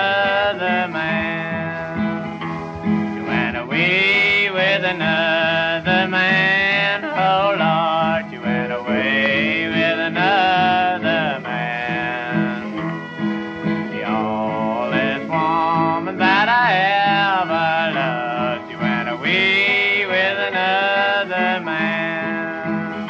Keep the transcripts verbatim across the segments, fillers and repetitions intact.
another man. You went away with another man. Oh Lord, you went away with another man. The oldest woman that I ever loved, you went away with another man.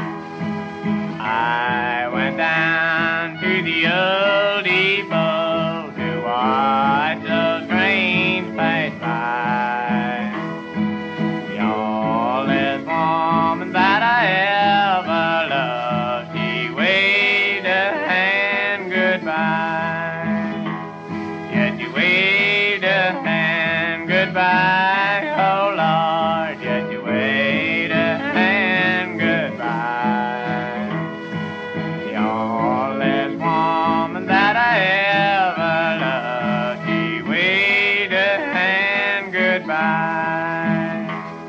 I went down to the old depot to watch those trains pass by. The oldest woman that I ever loved, she waved a hand goodbye. Yet you waved a hand goodbye, oh Lord, yet you waved a hand goodbye. The oldest woman that I ever loved, she waved a hand goodbye.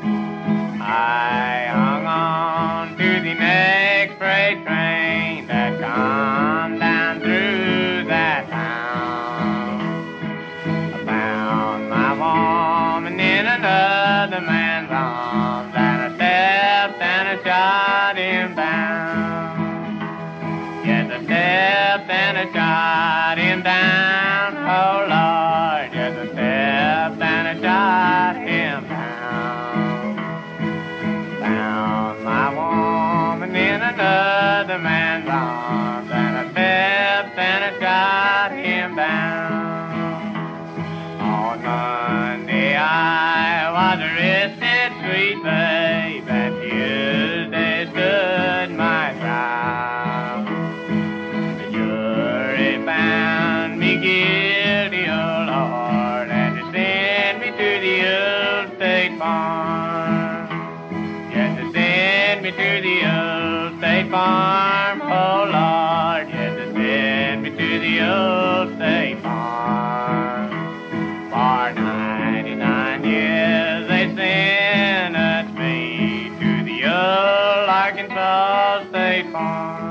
I hung on to the next freight train that come down through that town. I found my woman in another man's arms, and I stepped and I shot him down. Yes, I stepped and I shot him down. Oh Lord, yes, I stepped and I shot him down. Found my woman in another man's arms, and I stepped and I shot him down. On Monday I was arrested, sweet babe, and Tuesday stood my trial. The jury found me guilty, oh Lord, and they sent me to the old State Farm. Yes, they sent me to the old State Farm, oh Lord, yes, they sent me to the old State Farm. For ninety-nine years they sentenced me to the old Arkansas State Farm.